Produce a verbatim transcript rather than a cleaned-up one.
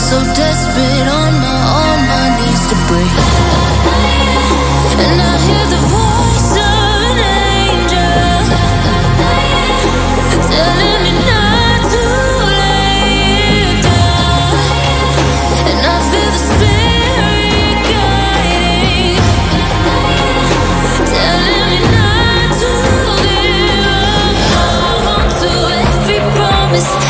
so desperate on my, on my knees to break. And I hear the voice of an angel telling me not to lay down. And I feel the spirit guiding, telling me not to give up. Hold on to every promise